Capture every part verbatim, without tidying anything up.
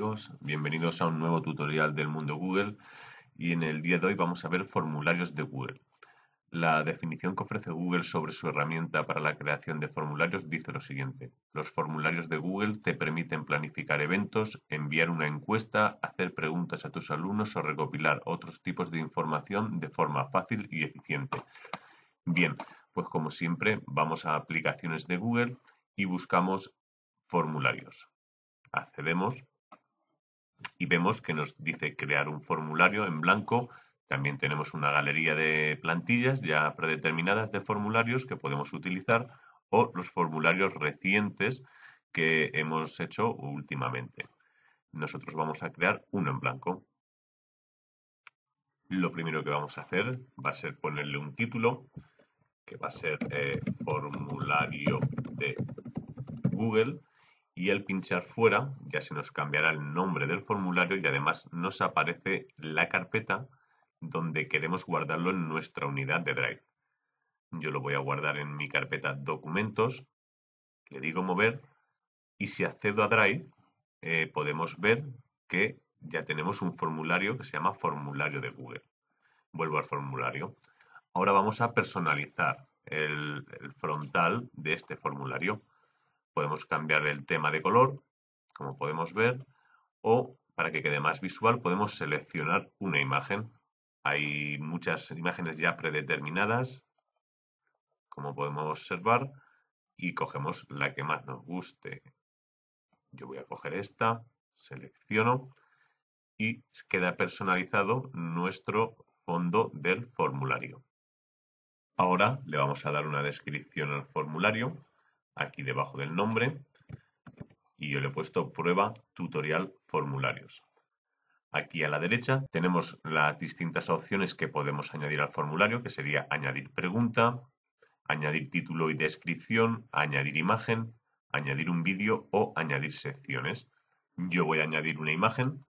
amigos? Bienvenidos a un nuevo tutorial del mundo Google y en el día de hoy vamos a ver formularios de Google. La definición que ofrece Google sobre su herramienta para la creación de formularios dice lo siguiente: los formularios de Google te permiten planificar eventos, enviar una encuesta, hacer preguntas a tus alumnos o recopilar otros tipos de información de forma fácil y eficiente. Bien, pues como siempre vamos a aplicaciones de Google y buscamos formularios. Accedemos y vemos que nos dice crear un formulario en blanco. También tenemos una galería de plantillas ya predeterminadas de formularios que podemos utilizar o los formularios recientes que hemos hecho últimamente. Nosotros vamos a crear uno en blanco. Lo primero que vamos a hacer va a ser ponerle un título que va a ser eh, formulario de Google. Y al pinchar fuera ya se nos cambiará el nombre del formulario y además nos aparece la carpeta donde queremos guardarlo en nuestra unidad de Drive. Yo lo voy a guardar en mi carpeta documentos, le digo mover y si accedo a Drive eh, podemos ver que ya tenemos un formulario que se llama formulario de Google. Vuelvo al formulario. Ahora vamos a personalizar el, el frontal de este formulario. Podemos cambiar el tema de color, como podemos ver, o para que quede más visual podemos seleccionar una imagen. Hay muchas imágenes ya predeterminadas, como podemos observar, y cogemos la que más nos guste. Yo voy a coger esta, selecciono y queda personalizado nuestro fondo del formulario. Ahora le vamos a dar una descripción al formulario, aquí debajo del nombre, y yo le he puesto prueba tutorial formularios. Aquí a la derecha tenemos las distintas opciones que podemos añadir al formulario, que sería añadir pregunta, añadir título y descripción, añadir imagen, añadir un vídeo o añadir secciones. Yo voy a añadir una imagen,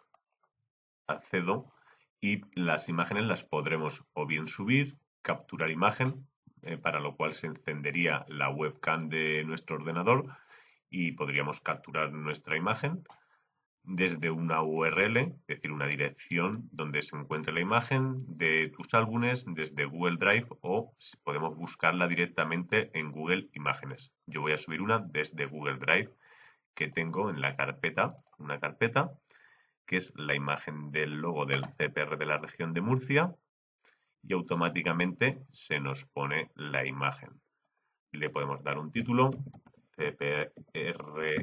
accedo y las imágenes las podremos o bien subir, capturar imagen, eh, para lo cual se encendería la webcam de nuestro ordenador y podríamos capturar nuestra imagen desde una U R L, es decir, una dirección donde se encuentre la imagen de tus álbumes desde Google Drive o podemos buscarla directamente en Google Imágenes. Yo voy a subir una desde Google Drive que tengo en la carpeta, una carpeta que es la imagen del logo del C P R de la región de Murcia y automáticamente se nos pone la imagen. Le podemos dar un título, C P R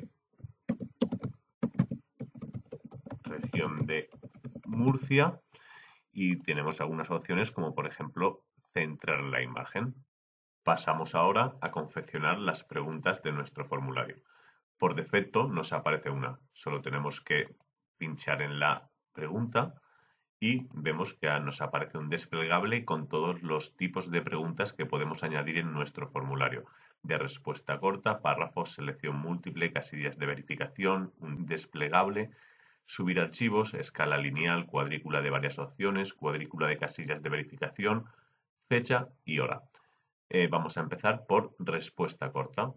región de Murcia y tenemos algunas opciones como por ejemplo centrar la imagen. Pasamos ahora a confeccionar las preguntas de nuestro formulario. Por defecto nos aparece una, solo tenemos que pinchar en la pregunta y vemos que nos aparece un desplegable con todos los tipos de preguntas que podemos añadir en nuestro formulario. De respuesta corta, párrafos, selección múltiple, casillas de verificación, un desplegable, subir archivos, escala lineal, cuadrícula de varias opciones, cuadrícula de casillas de verificación, fecha y hora. Eh, vamos a empezar por respuesta corta.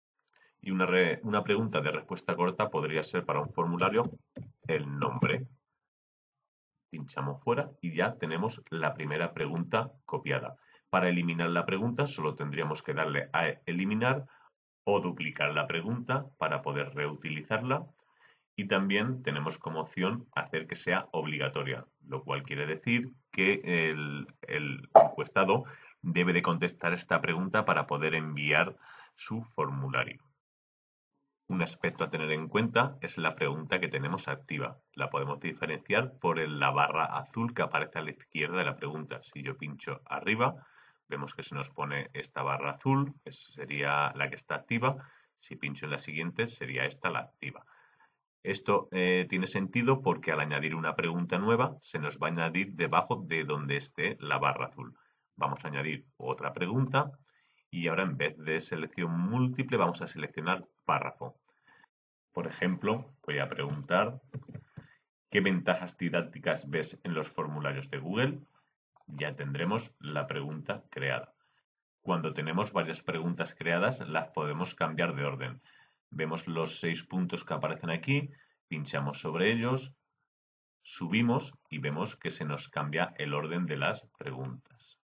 Y una, re, una pregunta de respuesta corta podría ser para un formulario el nombre. Pinchamos fuera y ya tenemos la primera pregunta copiada. Para eliminar la pregunta solo tendríamos que darle a eliminar o duplicar la pregunta para poder reutilizarla. Y también tenemos como opción hacer que sea obligatoria, lo cual quiere decir que el, el encuestado debe de contestar esta pregunta para poder enviar su formulario. Un aspecto a tener en cuenta es la pregunta que tenemos activa. La podemos diferenciar por la barra azul que aparece a la izquierda de la pregunta. Si yo pincho arriba, vemos que se nos pone esta barra azul, que sería la que está activa. Si pincho en la siguiente, sería esta la activa. Esto eh, tiene sentido porque al añadir una pregunta nueva se nos va a añadir debajo de donde esté la barra azul. Vamos a añadir otra pregunta y ahora en vez de selección múltiple vamos a seleccionar párrafo. Por ejemplo, voy a preguntar ¿qué ventajas didácticas ves en los formularios de Google? Ya tendremos la pregunta creada. Cuando tenemos varias preguntas creadas las podemos cambiar de orden. Vemos los seis puntos que aparecen aquí, Pinchamos sobre ellos, subimos y vemos que se nos cambia el orden de las preguntas.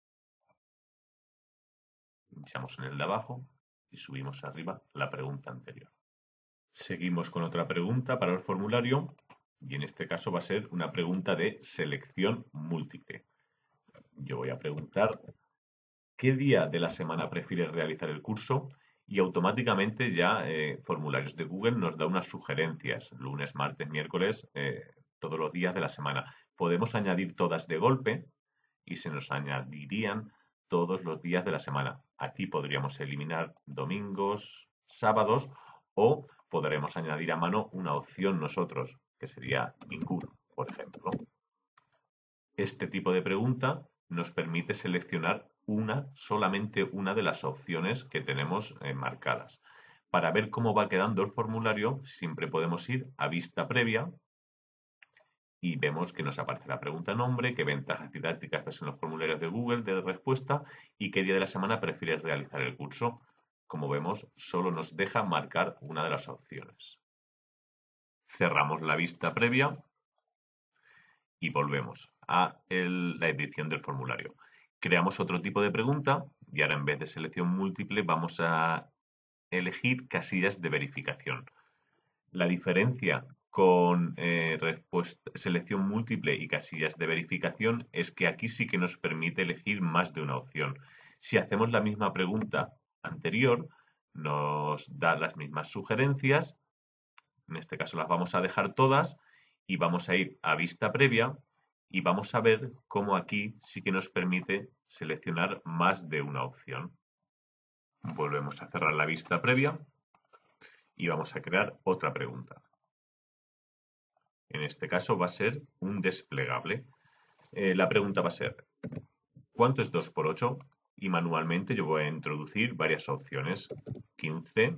Pinchamos en el de abajo y subimos arriba la pregunta anterior. Seguimos con otra pregunta para el formulario y en este caso va a ser una pregunta de selección múltiple. Yo voy a preguntar ¿qué día de la semana prefieres realizar el curso? Y automáticamente ya eh, Formularios de Google nos da unas sugerencias, lunes, martes, miércoles, eh, todos los días de la semana. Podemos añadir todas de golpe y se nos añadirían todos los días de la semana. Aquí podríamos eliminar domingos, sábados o podremos añadir a mano una opción nosotros, que sería ninguno, por ejemplo. Este tipo de pregunta nos permite seleccionar una, solamente una de las opciones que tenemos eh, marcadas. Para ver cómo va quedando el formulario, siempre podemos ir a vista previa y vemos que nos aparece la pregunta nombre, qué ventajas didácticas ves en los formularios de Google de respuesta y qué día de la semana prefieres realizar el curso. Como vemos, solo nos deja marcar una de las opciones. Cerramos la vista previa y volvemos a el, la edición del formulario. Creamos otro tipo de pregunta y ahora en vez de selección múltiple vamos a elegir casillas de verificación. La diferencia con eh, respuesta, selección múltiple y casillas de verificación es que aquí sí que nos permite elegir más de una opción. Si hacemos la misma pregunta anterior, nos da las mismas sugerencias, en este caso las vamos a dejar todas y vamos a ir a vista previa y vamos a ver cómo aquí sí que nos permite seleccionar más de una opción. Volvemos a cerrar la vista previa y vamos a crear otra pregunta. En este caso va a ser un desplegable. Eh, la pregunta va a ser, ¿cuánto es dos por ocho? Y manualmente yo voy a introducir varias opciones. quince,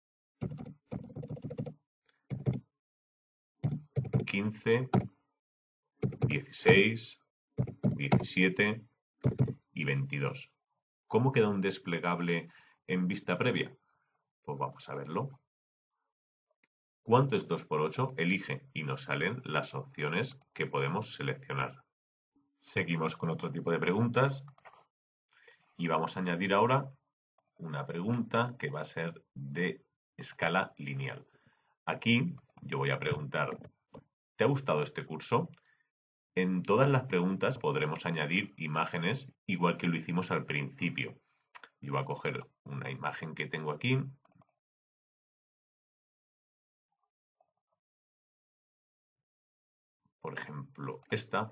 quince, dieciséis, diecisiete y veintidós. ¿Cómo queda un desplegable en vista previa? Pues vamos a verlo. ¿Cuánto es dos por ocho? Elige y nos salen las opciones que podemos seleccionar. Seguimos con otro tipo de preguntas y vamos a añadir ahora una pregunta que va a ser de escala lineal. Aquí yo voy a preguntar, ¿te ha gustado este curso? En todas las preguntas podremos añadir imágenes igual que lo hicimos al principio. Yo voy a coger una imagen que tengo aquí. Por ejemplo, esta.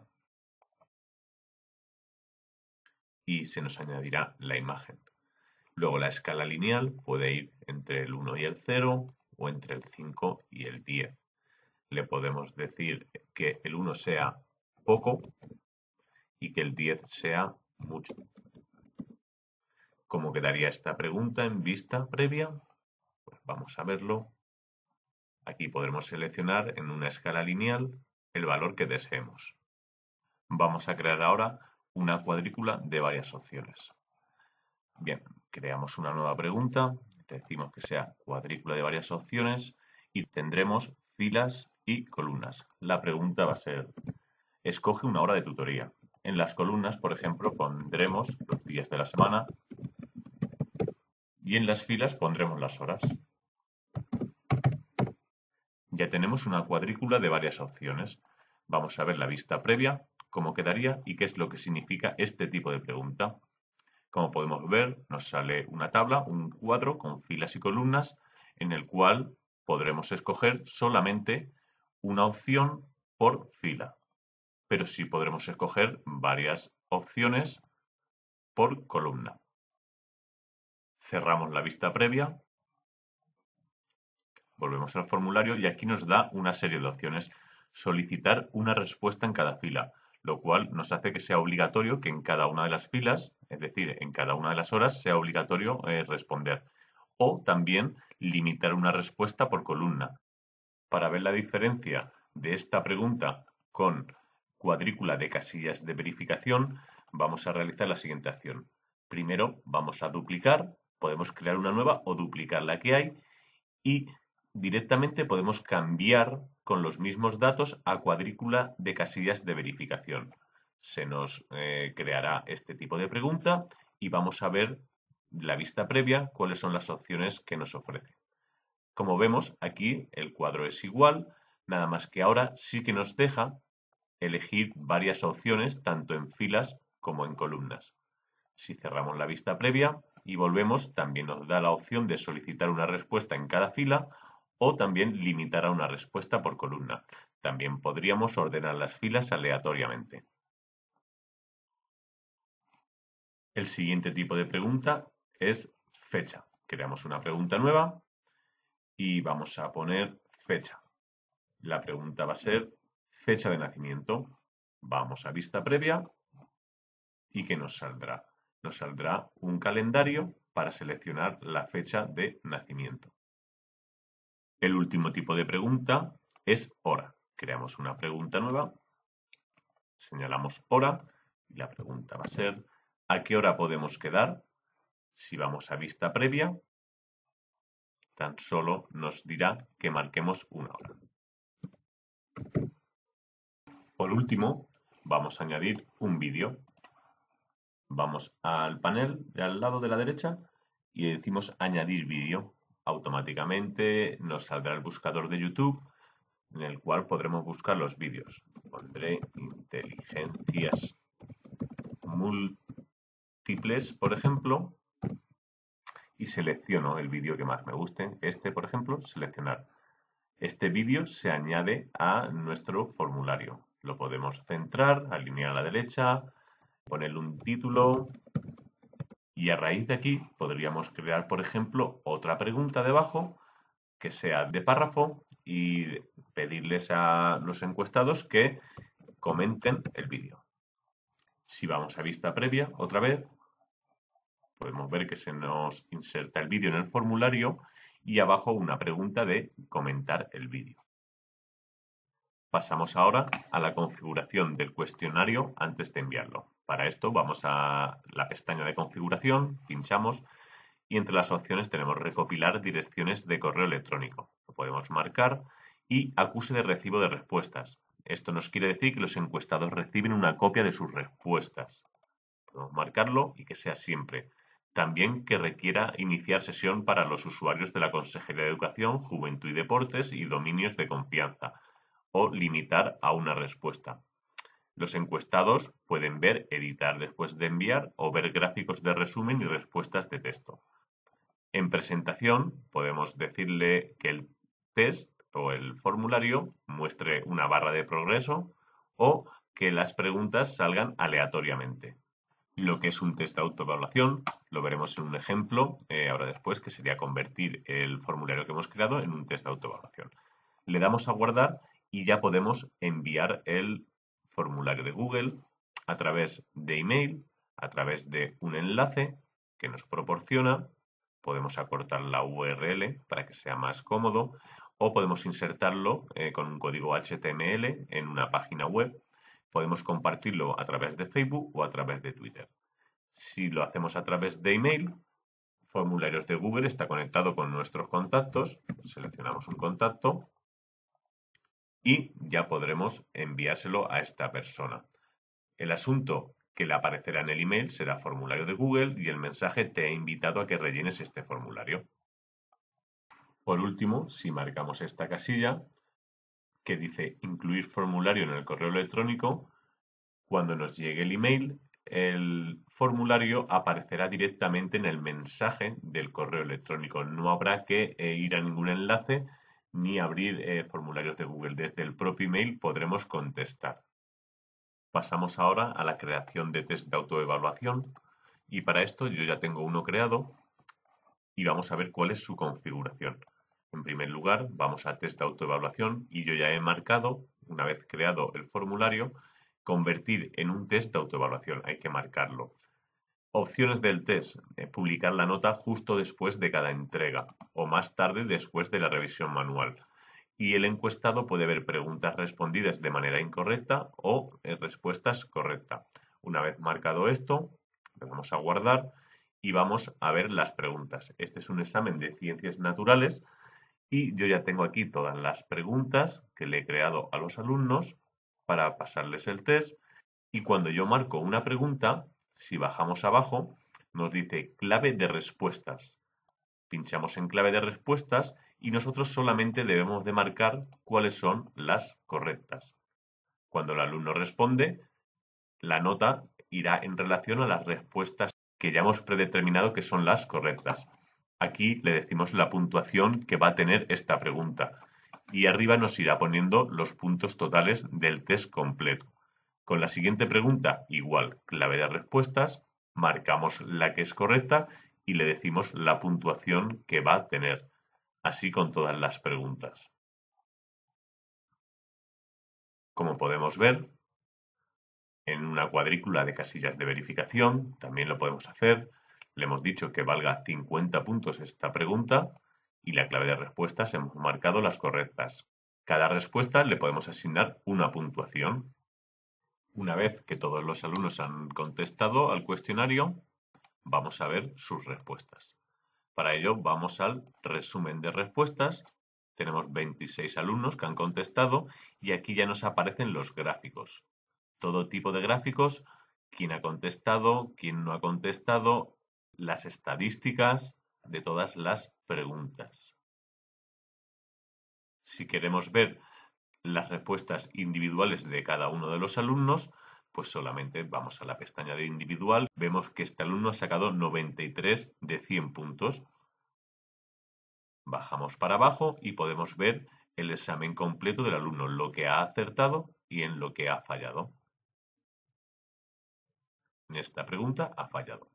Y se nos añadirá la imagen. Luego la escala lineal puede ir entre el uno y el cero o entre el cinco y el diez. Le podemos decir que el uno sea poco y que el diez sea mucho. ¿Cómo quedaría esta pregunta en vista previa? Pues vamos a verlo. Aquí podremos seleccionar en una escala lineal el valor que deseemos. Vamos a crear ahora una cuadrícula de varias opciones. Bien, creamos una nueva pregunta, decimos que sea cuadrícula de varias opciones y tendremos filas y columnas. La pregunta va a ser, escoge una hora de tutoría. En las columnas, por ejemplo, pondremos los días de la semana y en las filas pondremos las horas. Ya tenemos una cuadrícula de varias opciones. Vamos a ver la vista previa, cómo quedaría y qué es lo que significa este tipo de pregunta. Como podemos ver, nos sale una tabla, un cuadro con filas y columnas, en el cual podremos escoger solamente una opción por fila. Pero sí podremos escoger varias opciones por columna. Cerramos la vista previa, volvemos al formulario y aquí nos da una serie de opciones. Solicitar una respuesta en cada fila, lo cual nos hace que sea obligatorio que en cada una de las filas, es decir, en cada una de las horas, sea obligatorio eh, responder. O también limitar una respuesta por columna. Para ver la diferencia de esta pregunta con cuadrícula de casillas de verificación, vamos a realizar la siguiente acción. Primero vamos a duplicar, podemos crear una nueva o duplicar la que hay y directamente podemos cambiar con los mismos datos a cuadrícula de casillas de verificación. Se nos eh, creará este tipo de pregunta y vamos a ver la vista previa cuáles son las opciones que nos ofrece. Como vemos, aquí el cuadro es igual, nada más que ahora sí que nos deja elegir varias opciones tanto en filas como en columnas. Si cerramos la vista previa y volvemos, también nos da la opción de solicitar una respuesta en cada fila o también limitar a una respuesta por columna. También podríamos ordenar las filas aleatoriamente. El siguiente tipo de pregunta es fecha. Creamos una pregunta nueva y vamos a poner fecha. La pregunta va a ser fecha de nacimiento. Vamos a vista previa y ¿qué nos saldrá? Nos saldrá un calendario para seleccionar la fecha de nacimiento. El último tipo de pregunta es hora. Creamos una pregunta nueva, señalamos hora y la pregunta va a ser ¿a qué hora podemos quedar? Si vamos a vista previa, tan solo nos dirá que marquemos una hora. Por último, vamos a añadir un vídeo. Vamos al panel de al lado de la derecha y decimos añadir vídeo. Automáticamente nos saldrá el buscador de YouTube en el cual podremos buscar los vídeos. Pondré inteligencias múltiples, por ejemplo, y selecciono el vídeo que más me guste. Este, por ejemplo, seleccionar. Este vídeo se añade a nuestro formulario. Lo podemos centrar, alinear a la derecha, ponerle un título y a raíz de aquí podríamos crear, por ejemplo, otra pregunta debajo que sea de párrafo y pedirles a los encuestados que comenten el vídeo. Si vamos a vista previa, otra vez, podemos ver que se nos inserta el vídeo en el formulario y abajo una pregunta de comentar el vídeo. Pasamos ahora a la configuración del cuestionario antes de enviarlo. Para esto vamos a la pestaña de configuración, pinchamos y entre las opciones tenemos recopilar direcciones de correo electrónico. Lo podemos marcar y acuse de recibo de respuestas. Esto nos quiere decir que los encuestados reciben una copia de sus respuestas. Podemos marcarlo y que sea siempre. También que requiera iniciar sesión para los usuarios de la Consejería de Educación, Juventud y Deportes y dominios de confianza o limitar a una respuesta. Los encuestados pueden ver, editar después de enviar o ver gráficos de resumen y respuestas de texto. En presentación podemos decirle que el test o el formulario muestre una barra de progreso o que las preguntas salgan aleatoriamente. Lo que es un test de autoevaluación lo veremos en un ejemplo eh, ahora después, que sería convertir el formulario que hemos creado en un test de autoevaluación. Le damos a guardar y ya podemos enviar el formulario de Google a través de email, a través de un enlace que nos proporciona. Podemos acortar la U R L para que sea más cómodo o podemos insertarlo eh, con un código H T M L en una página web. Podemos compartirlo a través de Facebook o a través de Twitter. Si lo hacemos a través de email, Formularios de Google está conectado con nuestros contactos. Seleccionamos un contacto y ya podremos enviárselo a esta persona. El asunto que le aparecerá en el email será formulario de Google y el mensaje te he invitado a que rellenes este formulario. Por último, si marcamos esta casilla que dice incluir formulario en el correo electrónico, cuando nos llegue el email, el formulario aparecerá directamente en el mensaje del correo electrónico. No habrá que eh, ir a ningún enlace ni abrir eh, formularios de Google. Desde el propio email podremos contestar. Pasamos ahora a la creación de test de autoevaluación y para esto yo ya tengo uno creado y vamos a ver cuál es su configuración. En primer lugar, vamos a test de autoevaluación y yo ya he marcado, una vez creado el formulario, convertir en un test de autoevaluación. Hay que marcarlo. Opciones del test. Eh, publicar la nota justo después de cada entrega o más tarde después de la revisión manual. Y el encuestado puede ver preguntas respondidas de manera incorrecta o eh, respuestas correctas. Una vez marcado esto, le vamos a guardar y vamos a ver las preguntas. Este es un examen de ciencias naturales Y yo ya tengo aquí todas las preguntas que le he creado a los alumnos para pasarles el test. Y cuando yo marco una pregunta, si bajamos abajo, nos dice clave de respuestas. Pinchamos en clave de respuestas y nosotros solamente debemos de marcar cuáles son las correctas. Cuando el alumno responde, la nota irá en relación a las respuestas que ya hemos predeterminado que son las correctas. Aquí le decimos la puntuación que va a tener esta pregunta y arriba nos irá poniendo los puntos totales del test completo. Con la siguiente pregunta, igual, clave de respuestas, marcamos la que es correcta y le decimos la puntuación que va a tener. Así con todas las preguntas. Como podemos ver, en una cuadrícula de casillas de verificación, también lo podemos hacer. Le hemos dicho que valga cincuenta puntos esta pregunta y la clave de respuestas hemos marcado las correctas. Cada respuesta le podemos asignar una puntuación. Una vez que todos los alumnos han contestado al cuestionario, vamos a ver sus respuestas. Para ello vamos al resumen de respuestas. Tenemos veintiséis alumnos que han contestado y aquí ya nos aparecen los gráficos. Todo tipo de gráficos, quién ha contestado, quién no ha contestado, las estadísticas de todas las preguntas. Si queremos ver las respuestas individuales de cada uno de los alumnos, pues solamente vamos a la pestaña de individual. Vemos que este alumno ha sacado noventa y tres de cien puntos. Bajamos para abajo y podemos ver el examen completo del alumno, lo que ha acertado y en lo que ha fallado. En esta pregunta ha fallado.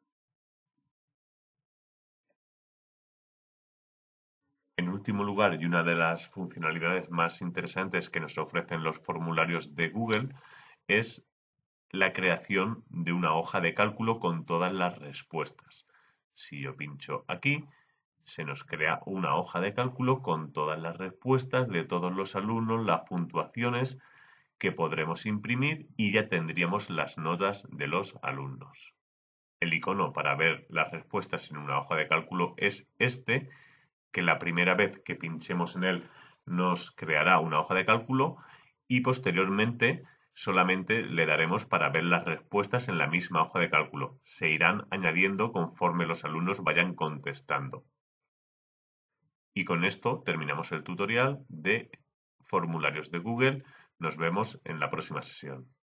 En último lugar, y una de las funcionalidades más interesantes que nos ofrecen los formularios de Google, es la creación de una hoja de cálculo con todas las respuestas. Si yo pincho aquí, se nos crea una hoja de cálculo con todas las respuestas de todos los alumnos, las puntuaciones que podremos imprimir y ya tendríamos las notas de los alumnos. El icono para ver las respuestas en una hoja de cálculo es este, que la primera vez que pinchemos en él nos creará una hoja de cálculo y posteriormente solamente le daremos para ver las respuestas en la misma hoja de cálculo. Se irán añadiendo conforme los alumnos vayan contestando. Y con esto terminamos el tutorial de formularios de Google. Nos vemos en la próxima sesión.